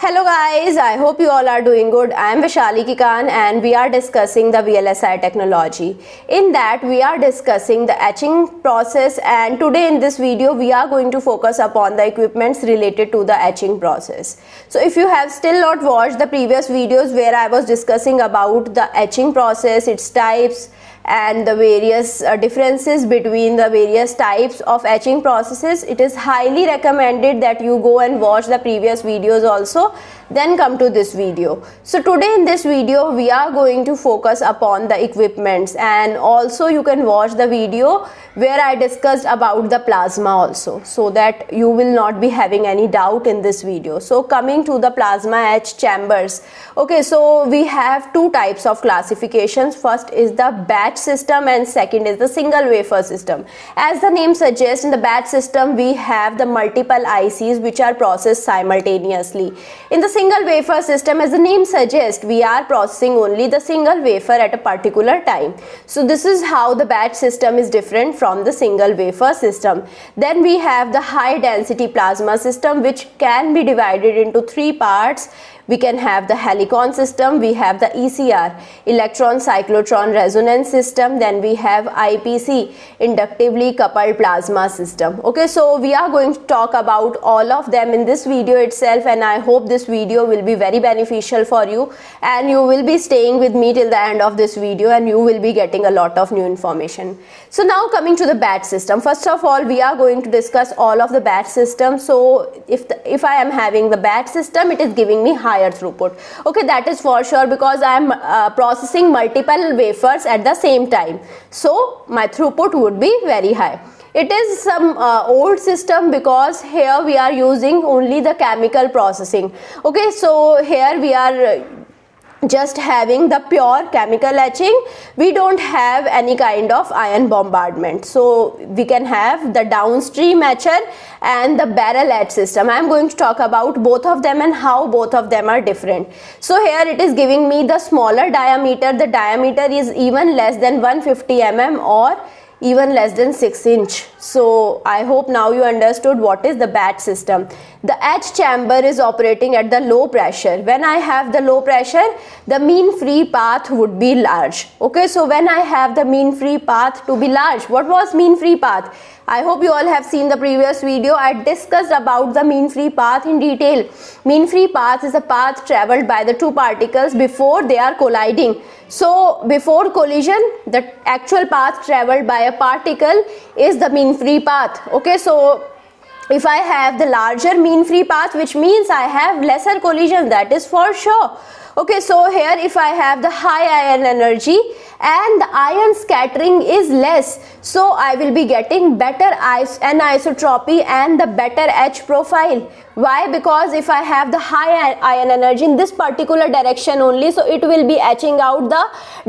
Hello guys, I hope you all are doing good. I am Vishali Kikan and we are discussing the VLSI technology. In that we are discussing the etching process, and today in this video we are going to focus upon the equipments related to the etching process. So if you have still not watched the previous videos where I was discussing about the etching process, its types and the various differences between the various types of etching processes, it is highly recommended that you go and watch the previous videos also, then come to this video. So today in this video we are going to focus upon the equipments, and also you can watch the video where I discussed about the plasma also, so that you will not be having any doubt in this video. So coming to the plasma etch chambers, okay, so we have two types of classifications. First is the batch system and second is the single wafer system. As the name suggests, in the batch system we have the multiple ICs which are processed simultaneously. In the single wafer system, as the name suggests, we are processing only the single wafer at a particular time. So this is how the batch system is different from the single wafer system. Then we have the high density plasma system, which can be divided into three parts. We can have the Helicon system, we have the ECR, electron cyclotron resonance system, then we have IPC, inductively coupled plasma system. Okay, so we are going to talk about all of them in this video itself, and I hope this video will be very beneficial for you and you will be staying with me till the end of this video and you will be getting a lot of new information. So now coming to the batch system, first of all we are going to discuss all of the batch system. So if I am having the batch system, it is giving me higher throughput. Okay, that is for sure, because I am processing multiple wafers at the same time, so my throughput would be very high. It is some old system, because here we are using only the chemical processing. Okay, so here we are just having the pure chemical etching. We don't have any kind of ion bombardment, so we can have the downstream etcher and the barrel etch system. I am going to talk about both of them and how both of them are different. So here it is giving me the smaller diameter. The diameter is even less than 150 mm or even less than 6 inch. So I hope now you understood what is the batch system. The etch chamber is operating at the low pressure. When I have the low pressure, the mean free path would be large. Okay, so when I have the mean free path to be large, what was mean free path? I hope you all have seen the previous video. I discussed about the mean free path in detail. Mean free path is a path traveled by the two particles before they are colliding. So before collision, the actual path traveled by a particle is the mean free path. Okay, so if I have the larger mean free path, which means I have lesser collision, that is for sure. Okay, so here if I have the high ion energy and the ion scattering is less, so I will be getting better anisotropy and the better etch profile. Why? Because if I have the high ion energy in this particular direction only, so it will be etching out the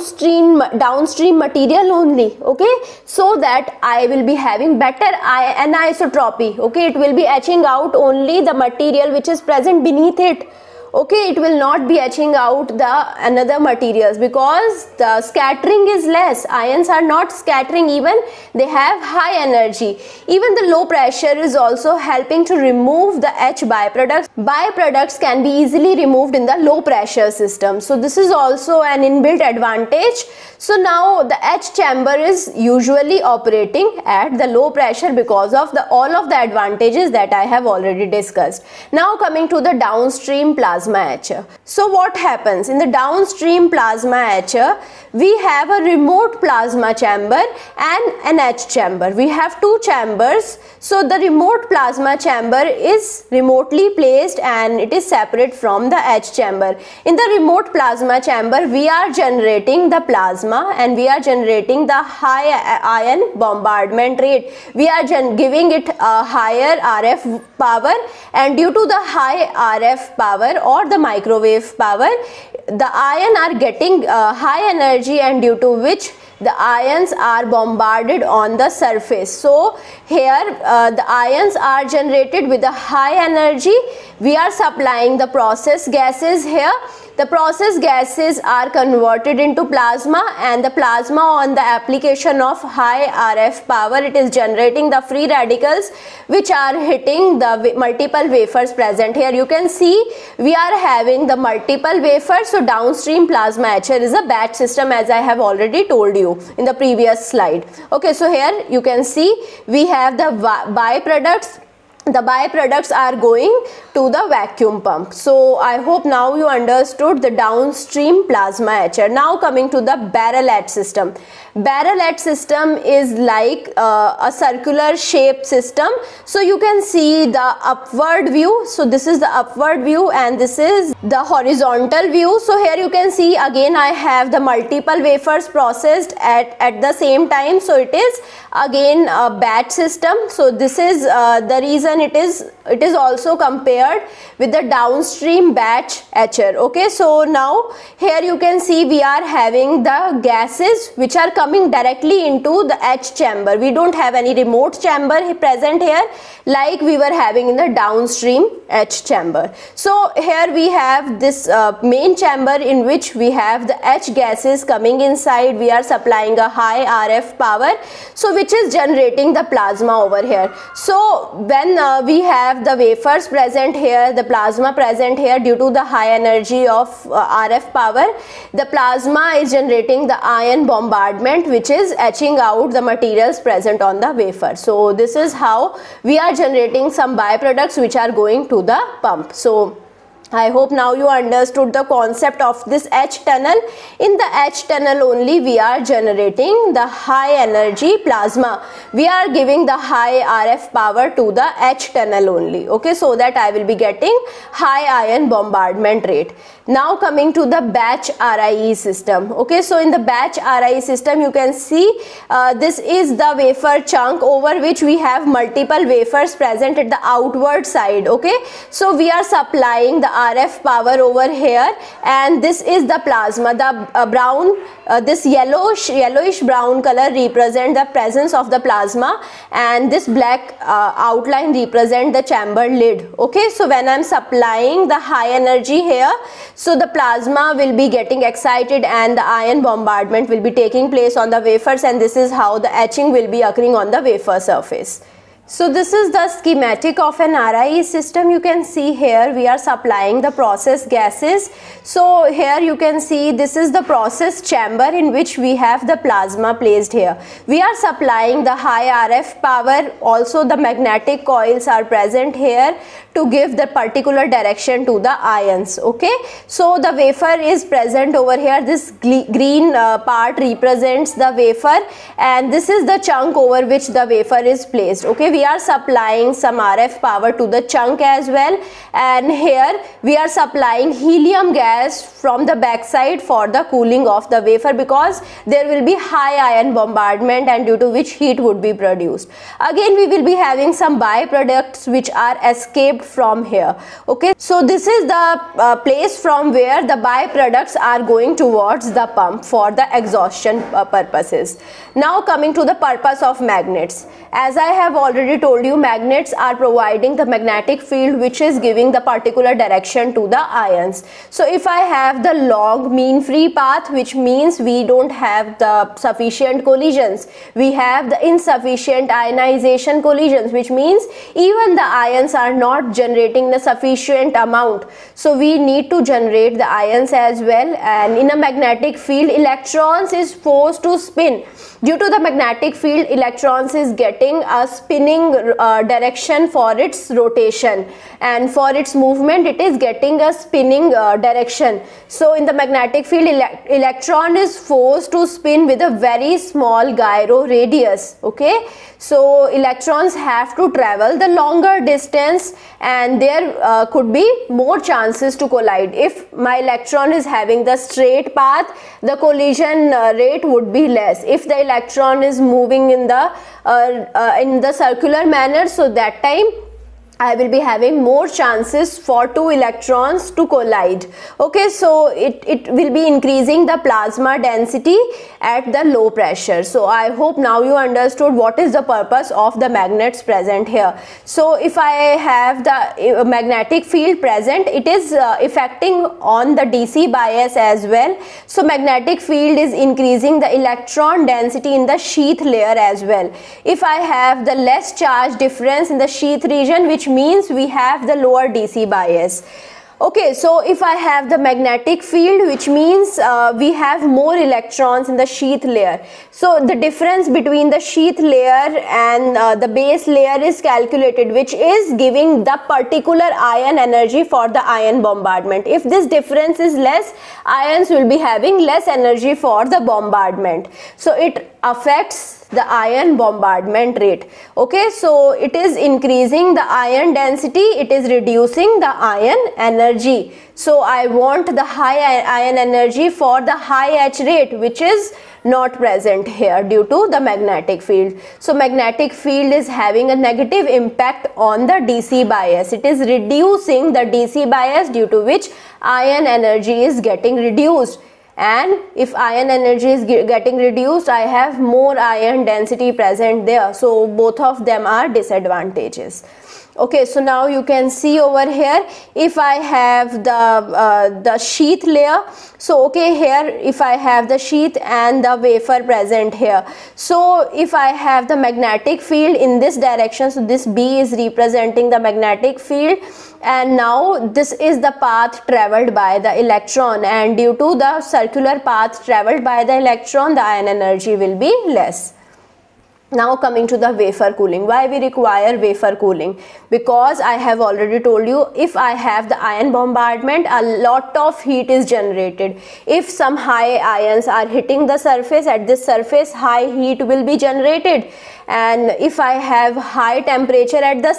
downstream material only. Okay, so that I will be having better anisotropy. Okay, it will be etching out only the material which is present beneath it. Okay, it will not be etching out the another materials, because the scattering is less. Ions are not scattering, even they have high energy. Even the low pressure is also helping to remove the etch byproducts. Byproducts can be easily removed in the low pressure system, so this is also an inbuilt advantage. So now the etch chamber is usually operating at the low pressure because of all of the advantages that I have already discussed. Now coming to the downstream plasma etcher. So what happens in the downstream plasma etcher? We have a remote plasma chamber and an etch chamber. We have two chambers. So the remote plasma chamber is remotely placed and it is separate from the etch chamber. In the remote plasma chamber, we are generating the plasma and we are generating the high ion bombardment rate. We are giving it a higher RF power, and due to the high RF power or the microwave power, the ion are getting high energy, and due to which the ions are bombarded on the surface. So here the ions are generated with a high energy. We are supplying the process gases here. the process gases are converted into plasma, and the plasma, on the application of high RF power, it is generating the free radicals which are hitting the multiple wafers present here. You can see we are having the multiple wafers. So downstream plasma etcher is a batch system, as I have already told you in the previous slide. Okay, so here you can see we have the byproducts. The byproducts are going to the vacuum pump. So I hope now you understood the downstream plasma etcher. Now coming to the barrel etch system. Barrel etch system is like a circular shape system. So you can see the upward view. So this is the upward view and this is the horizontal view. So here you can see again I have the multiple wafers processed at the same time. So it is again a batch system. So this is the reason it is also compared with the downstream batch etcher. Okay, so now here you can see we are having the gases which are coming directly into the etch chamber. We don't have any remote chamber present here like we were having in the downstream etch chamber. So here we have this main chamber in which we have the etch gases coming inside. We are supplying a high RF power, so which is generating the plasma over here. So when we have the wafers present here, the plasma present here, due to the high energy of RF power, the plasma is generating the ion bombardment which is etching out the materials present on the wafer. So this is how we are generating some byproducts which are going to the pump. So I hope now you understood the concept of this etch tunnel. In the etch tunnel only we are generating the high energy plasma. We are giving the high RF power to the etch tunnel only. Okay, so that I will be getting high ion bombardment rate. Now coming to the batch RIE system. Okay, so in the batch RIE system you can see this is the wafer chunk over which we have multiple wafers present at the outward side. Okay, so we are supplying the RF power over here, and this is the plasma. The brown, this yellowish brown color represent the presence of the plasma, and this black outline represent the chamber lid. Okay, so when I am supplying the high energy here, so the plasma will be getting excited and the ion bombardment will be taking place on the wafers, and this is how the etching will be occurring on the wafer surface. So this is the schematic of an RIE system. You can see here we are supplying the process gases. So here you can see this is the process chamber in which we have the plasma placed here. We are supplying the high RF power. Also the magnetic coils are present here to give the particular direction to the ions. Okay, so the wafer is present over here. This green part represents the wafer, and this is the chunk over which the wafer is placed. Okay, we are supplying some RF power to the chunk as well, and here we are supplying helium gas from the backside for the cooling of the wafer, because there will be high ion bombardment and due to which heat would be produced. Again we will be having some byproducts which are escaped from here. Okay, so this is the place from where the byproducts are going towards the pump for the exhaustion purposes. Now coming to the purpose of magnets. As I have already told you, magnets are providing the magnetic field which is giving the particular direction to the ions. So if I have the long mean free path, which means we don't have the sufficient collisions, we have the insufficient ionization collisions, which means even the ions are not generating the sufficient amount. So we need to generate the ions as well, and in a magnetic field electrons is forced to spin. Due to the magnetic field, electrons is getting a spinning direction for its rotation, and for its movement it is getting a spinning direction. So in the magnetic field, electron is forced to spin with a very small gyro radius. Okay, so electrons have to travel the longer distance, and there could be more chances to collide. If my electron is having the straight path, the collision rate would be less. If the electron is moving in the circular manner, so that time I will be having more chances for two electrons to collide. Okay, so it will be increasing the plasma density at the low pressure. So I hope now you understood what is the purpose of the magnets present here. So if I have the magnetic field present, it is affecting on the DC bias as well. So magnetic field is increasing the electron density in the sheath layer as well. If I have the less charge difference in the sheath region, which means we have the lower DC bias. Okay, so if I have the magnetic field, which means we have more electrons in the sheath layer. So the difference between the sheath layer and the base layer is calculated, which is giving the particular ion energy for the ion bombardment. If this difference is less, ions will be having less energy for the bombardment. So it affects the ion bombardment rate. Okay, so it is increasing the ion density, it is reducing the ion energy. So I want the high ion energy for the high H rate, which is not present here due to the magnetic field. So magnetic field is having a negative impact on the DC bias. It is reducing the DC bias, due to which ion energy is getting reduced. And if ion energy is getting reduced, I have more ion density present there. So both of them are disadvantages. Okay, so now you can see over here, if I have the sheath layer, so okay, here if I have the sheath and the wafer present here, so if I have the magnetic field in this direction, so this B is representing the magnetic field, and now this is the path traveled by the electron, and due to the circular path traveled by the electron, the ion energy will be less. Now coming to the wafer cooling. Why we require wafer cooling? Because I have already told you, if I have the ion bombardment, a lot of heat is generated. If some high ions are hitting the surface, at this surface high heat will be generated. And if I have high temperature at the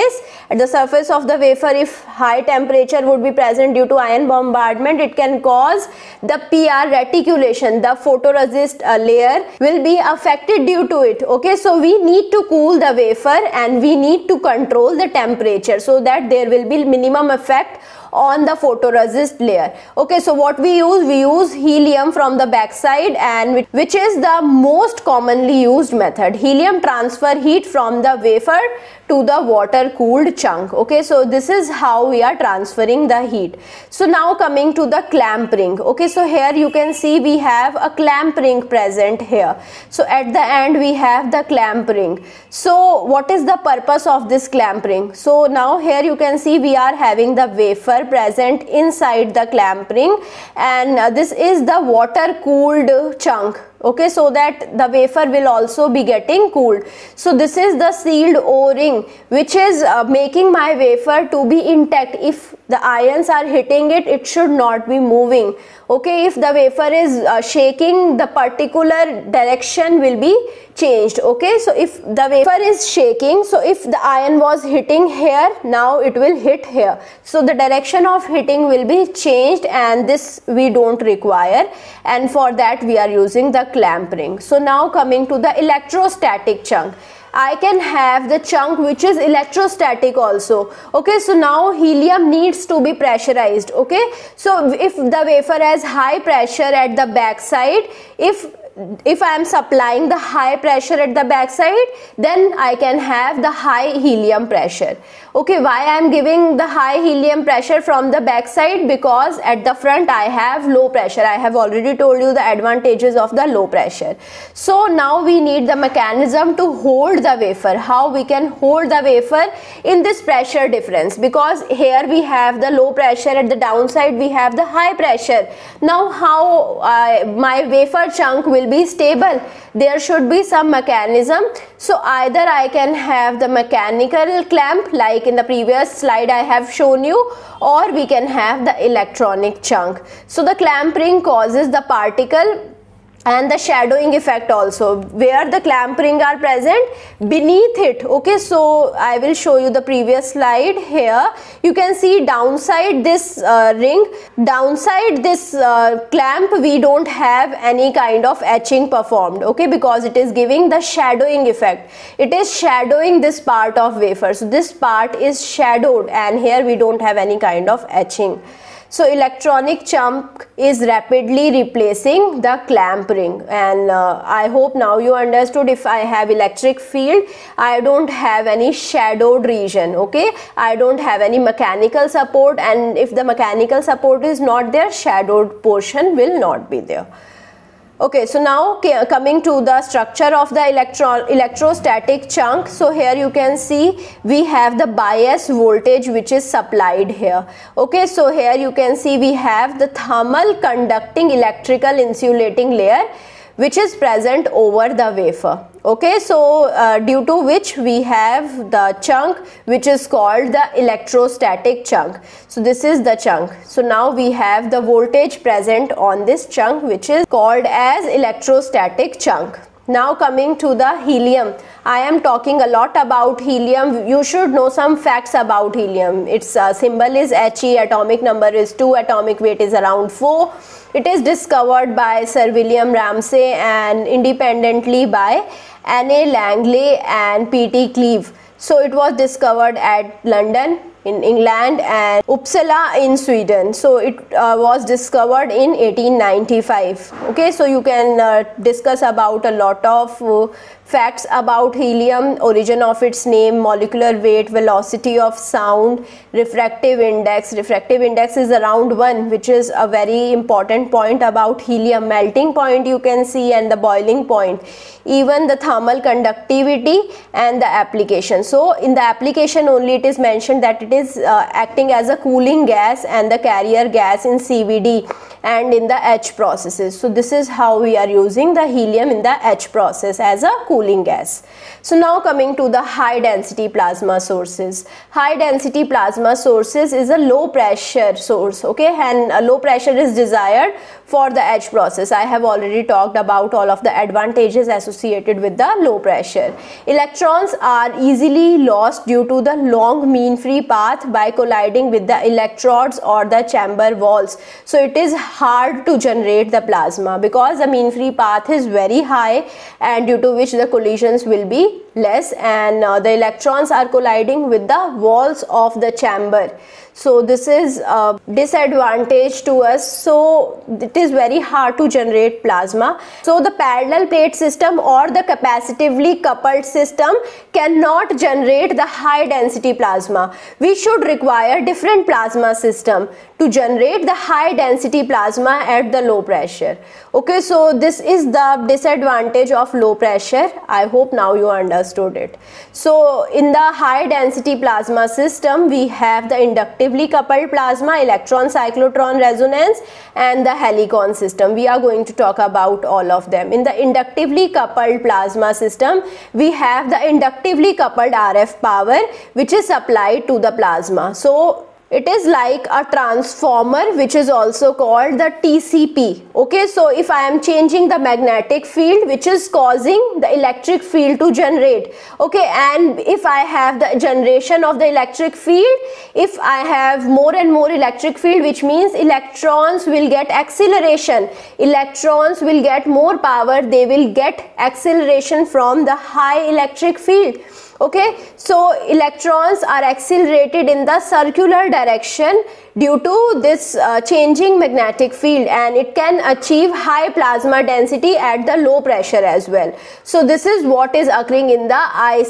surface of the wafer, if high temperature would be present due to ion bombardment, it can cause the PR reticulation, the photoresist layer will be affected due to it. Okay, so we need to cool the wafer and we need to control the temperature so that there will be minimum effect on the photoresist layer. Okay, so what we use helium from the backside, and which is the most commonly used method. Helium transfer heat from the wafer to the water cooled chunk. Okay, so this is how we are transferring the heat. So now coming to the clamp ring. Okay, so here you can see we have a clamp ring present here. So at the end we have the clamp ring. So what is the purpose of this clamp ring? So now here you can see we are having the wafer present inside the clamp ring, and this is the water cooled chunk. Okay, so that the wafer will also be getting cooled. So this is the sealed O-ring, which is making my wafer to be intact. If the ions are hitting it, it should not be moving. Okay, if the wafer is shaking, the particular direction will be changed. Okay, so if the wafer is shaking, so if the ion was hitting here, now it will hit here. So the direction of hitting will be changed, and this we don't require, and for that we are using the clamp ring. So now coming to the electrostatic chunk. I can have the chunk which is electrostatic also. Okay, so now helium needs to be pressurized. Okay, so if the wafer has high pressure at the back side, if I am supplying the high pressure at the back side, then I can have the high helium pressure. Okay, why I am giving the high helium pressure from the back side? Because at the front I have low pressure. I have already told you the advantages of the low pressure. So now we need the mechanism to hold the wafer. How we can hold the wafer in this pressure difference? Because here we have the low pressure, at the downside we have the high pressure. Now how my wafer chunk will be stable? There should be some mechanism. So either I can have the mechanical clamp, like in the previous slide I have shown you, or we can have the electronic chunk. So the clamp ring causes the particle and the shadowing effect also, where the clamp ring are present beneath it. Okay, so I will show you the previous slide. Here you can see downside this ring, downside this clamp, we don't have any kind of etching performed, okay, because it is giving the shadowing effect. It is shadowing this part of wafer, so this part is shadowed, and here we don't have any kind of etching. So electronic chunk is rapidly replacing the clamp ring, and I hope now you understood. If I have electric field, I don't have any shadowed region, okay, I don't have any mechanical support, and if the mechanical support is not there, shadowed portion will not be there. Okay, so now coming to the structure of the electrostatic chunk. So here you can see we have the bias voltage which is supplied here. Okay, so here you can see we have the thermal conducting electrical insulating layer which is present over the wafer. Okay, so due to which we have the chunk which is called the electrostatic chunk. So this is the chunk. So now we have the voltage present on this chunk which is called as electrostatic chunk. Now coming to the helium. I am talking a lot about helium. You should know some facts about helium. Its symbol is He, atomic number is 2, atomic weight is around 4. It is discovered by Sir William Ramsay and independently by Anne Langley and P.T. Cleve. So it was discovered at London in England and Uppsala in Sweden. So it was discovered in 1895. Okay, so you can discuss about a lot of facts about helium: origin of its name, molecular weight, velocity of sound, refractive index. Refractive index is around 1, which is a very important point about helium. Melting point you can see, and the boiling point, even the thermal conductivity and the application. So in the application only it is mentioned that it is acting as a cooling gas and the carrier gas in CVD and in the etch processes. So this is how we are using the helium in the etch process as a cooling gas. So now coming to the high density plasma sources. High density plasma sources is a low pressure source, okay, and a low pressure is desired for the etch process. I have already talked about all of the advantages associated with the low pressure. Electrons are easily lost due to the long mean free path by colliding with the electrodes or the chamber walls. So it is hard to generate the plasma because the mean free path is very high, and due to which the collisions will be less, and the electrons are colliding with the walls of the chamber. So this is a disadvantage to us. So it is very hard to generate plasma. So the parallel plate system or the capacitively coupled system cannot generate the high density plasma. We should require different plasma system to generate the high density plasma at the low pressure. Okay, so this is the disadvantage of low pressure. I hope now you understood it. So in the high density plasma system we have the inductively coupled plasma, electron cyclotron resonance, and the helicon system. We are going to talk about all of them. In the inductively coupled plasma system we have the inductively coupled RF power which is supplied to the plasma. So it is like a transformer which is also called the TCP. Okay, so if I am changing the magnetic field which is causing the electric field to generate, okay, and if I have the generation of the electric field, if I have more and more electric field, which means electrons will get acceleration, electrons will get more power, they will get acceleration from the high electric field. Okay, so electrons are accelerated in the circular direction due to this changing magnetic field, and it can achieve high plasma density at the low pressure as well. So this is what is occurring in the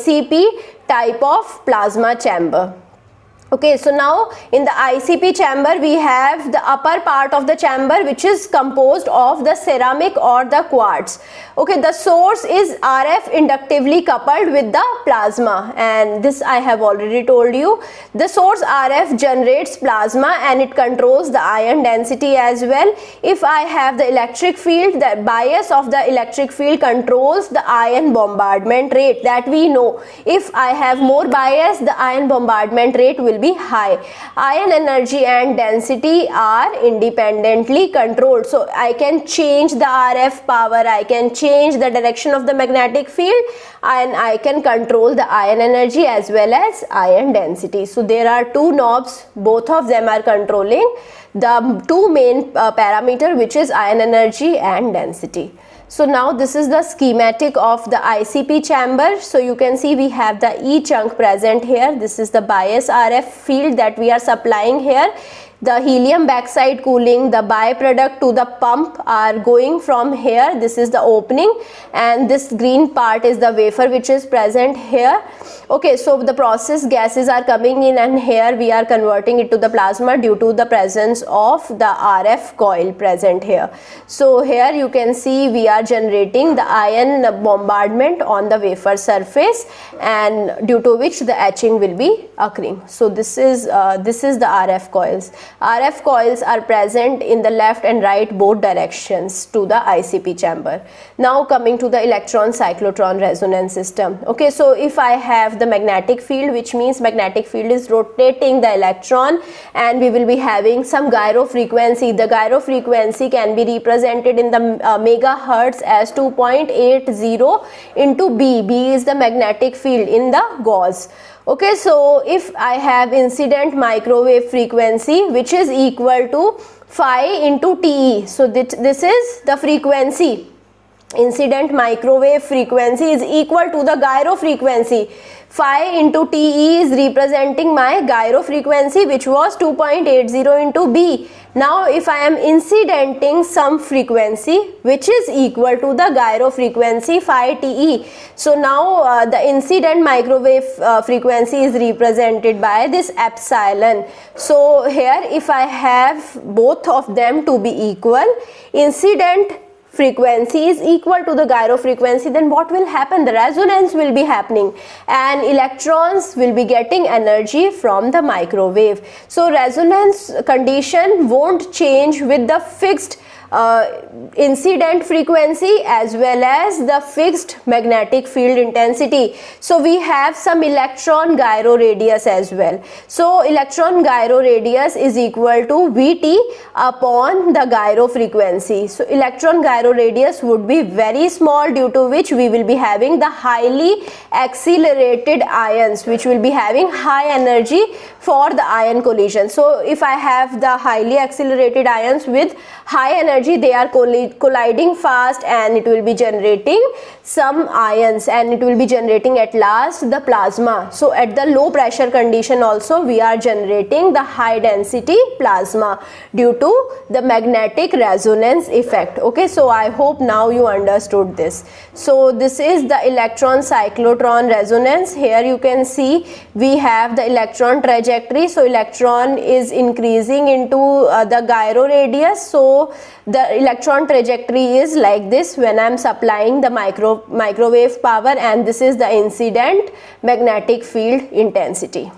ICP type of plasma chamber. Okay, so now in the ICP chamber we have the upper part of the chamber which is composed of the ceramic or the quartz. Okay, the source is RF inductively coupled with the plasma, and this I have already told you. The source RF generates plasma and it controls the ion density as well. If I have the electric field, the bias of the electric field controls the ion bombardment rate, that we know. If I have more bias, the ion bombardment rate will be high. Ion energy and density are independently controlled. So I can change the RF power, I can change the direction of the magnetic field, and I can control the ion energy as well as ion density. So there are two knobs, both of them are controlling the two main parameter, which is ion energy and density. So now this is the schematic of the ICP chamber. So you can see we have the E chunk present here. This is the bias RF field that we are supplying here. The helium backside cooling, the byproduct to the pump are going from here. This is the opening, and this green part is the wafer which is present here. Okay, so the process gases are coming in, and here we are converting it to the plasma due to the presence of the RF coil present here. So here you can see we are generating the ion bombardment on the wafer surface, and due to which the etching will be occurring. So this is the RF coils. RF coils are present in the left and right both directions to the ICP chamber. Now coming to the electron cyclotron resonance system. Okay, so if I have the magnetic field, which means magnetic field is rotating the electron, and we will be having some gyro frequency. The gyro frequency can be represented in the megahertz as 2.80 into B. B is the magnetic field in the gauge. Okay, so if I have incident microwave frequency, which is equal to phi into TE, so this is the frequency. Incident microwave frequency is equal to the gyro frequency. Phi into TE is representing my gyro frequency, which was 2.80 into B. Now if I am incidenting some frequency which is equal to the gyro frequency phi TE, so now the incident microwave frequency is represented by this epsilon. So here if I have both of them to be equal, incident frequency is equal to the gyro frequency, then what will happen? The resonance will be happening, and electrons will be getting energy from the microwave. So resonance condition won't change with the fixed incident frequency as well as the fixed magnetic field intensity. So we have some electron gyro radius as well. So electron gyro radius is equal to Vt upon the gyro frequency. So electron gyro radius would be very small, due to which we will be having the highly accelerated ions, which will be having high energy for the ion collision. So if I have the highly accelerated ions with high energy, they are colliding fast, and it will be generating some ions, and it will be generating at last the plasma. So at the low pressure condition also we are generating the high density plasma due to the magnetic resonance effect. Okay, so I hope now you understood this. So this is the electron cyclotron resonance. Here you can see we have the electron trajectory. So electron is increasing into the gyro radius. So the electron trajectory is like this when I am supplying the microwave power, and this is the incident magnetic field intensity.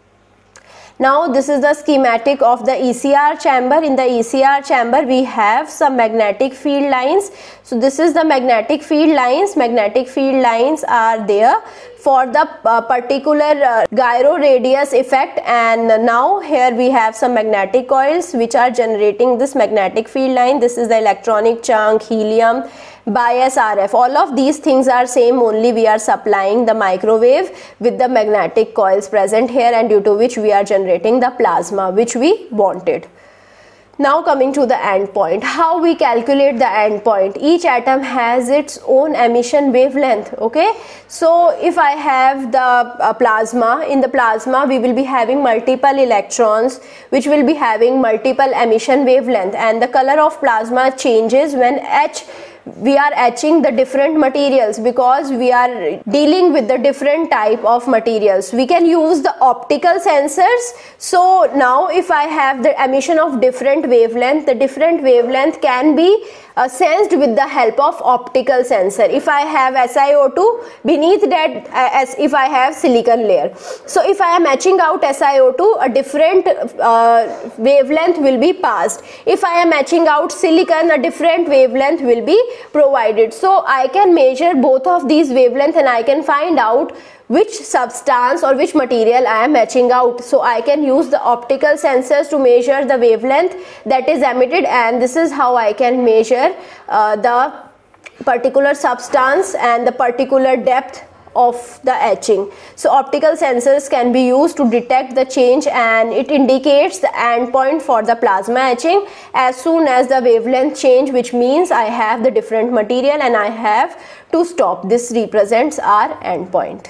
Now this is the schematic of the ECR chamber. In the ECR chamber we have some magnetic field lines. So this is the magnetic field lines. Magnetic field lines are there for the particular gyro radius effect, and now here we have some magnetic coils which are generating this magnetic field line. This is the electronic chunk, helium, bias RF. All of these things are same, only we are supplying the microwave with the magnetic coils present here, and due to which we are generating the plasma which we wanted. Now coming to the end point, how we calculate the end point. Each atom has its own emission wavelength. Okay, so if I have the plasma, in the plasma we will be having multiple electrons which will be having multiple emission wavelength, and the color of plasma changes when we are etching the different materials, because we are dealing with the different type of materials. We can use the optical sensors. So now if I have the emission of different wavelength, the different wavelength can be sensed with the help of optical sensor. If I have SiO2, beneath that as if I have silicon layer. So if I am etching out SiO2, a different wavelength will be passed. If I am etching out silicon, a different wavelength will be provided. So I can measure both of these wavelengths, and I can find out which substance or which material I am etching out. So I can use the optical sensors to measure the wavelength that is emitted, and this is how I can measure the particular substance and the particular depth of the etching. So optical sensors can be used to detect the change, and it indicates the endpoint for the plasma etching as soon as the wavelength change, which means I have the different material and I have to stop. This represents our endpoint.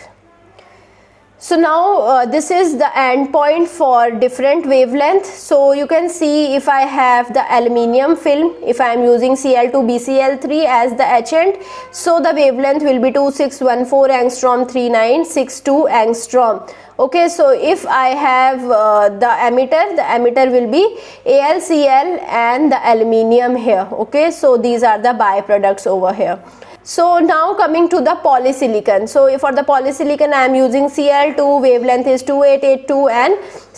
So now this is the endpoint for different wavelength. So you can see, if I have the aluminium film, if I am using Cl2BCl3 as the etchant, so the wavelength will be 2614 angstrom 3962 angstrom. Okay, so if I have the emitter will be AlCl and the aluminium here. Okay, so these are the byproducts over here. So now coming to the polysilicon. So for the polysilicon I am using Cl2, wavelength is 2882 and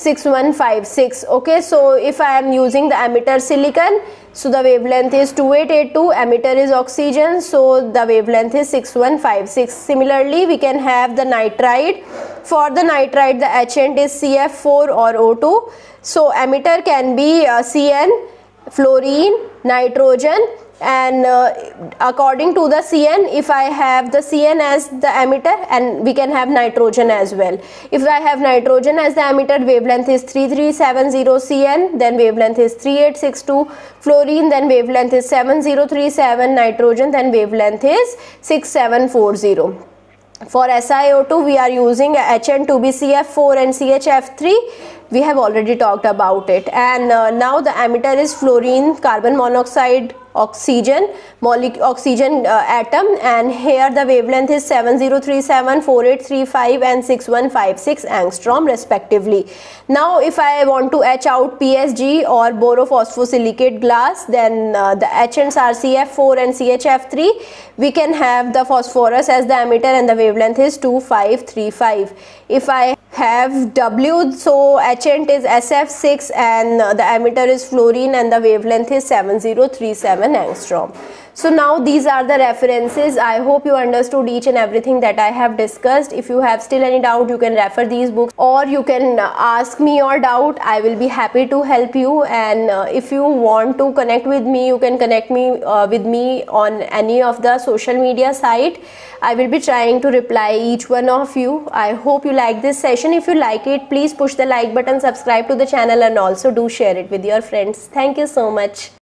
6156. Okay, so if I am using the emitter silicon, so the wavelength is 2882, emitter is oxygen, so the wavelength is 6156. Similarly, we can have the nitride. For the nitride, the etchant is CF4 or O2. So emitter can be CN, fluorine, nitrogen, and according to the CN, if I have the CN as the emitter, and we can have nitrogen as well. If I have nitrogen as the emitter, wavelength is 3370 CN, then wavelength is 3862, fluorine, then wavelength is 7037, nitrogen, then wavelength is 6740. For SiO2 we are using HN2BCF4 and CHF3. We have already talked about it. And now the emitter is fluorine, carbon monoxide, oxygen atom, and here the wavelength is 7037, 4835 and 6156 angstrom respectively. Now if I want to etch out PSG or borophosphosilicate glass, then the etchants are CF4 and CHF3. We can have the phosphorus as the emitter and the wavelength is 2535. If I have W, so etchant is SF6 and the emitter is fluorine and the wavelength is 7037 angstrom. So now these are the references. I hope you understood each and everything that I have discussed. If you have still any doubt, you can refer these books or you can ask me your doubt. I will be happy to help you. And if you want to connect with me, you can connect me with me on any of the social media site. I will be trying to reply each one of you. I hope you like this session. If you like it, please push the like button, subscribe to the channel, and also do share it with your friends. Thank you so much.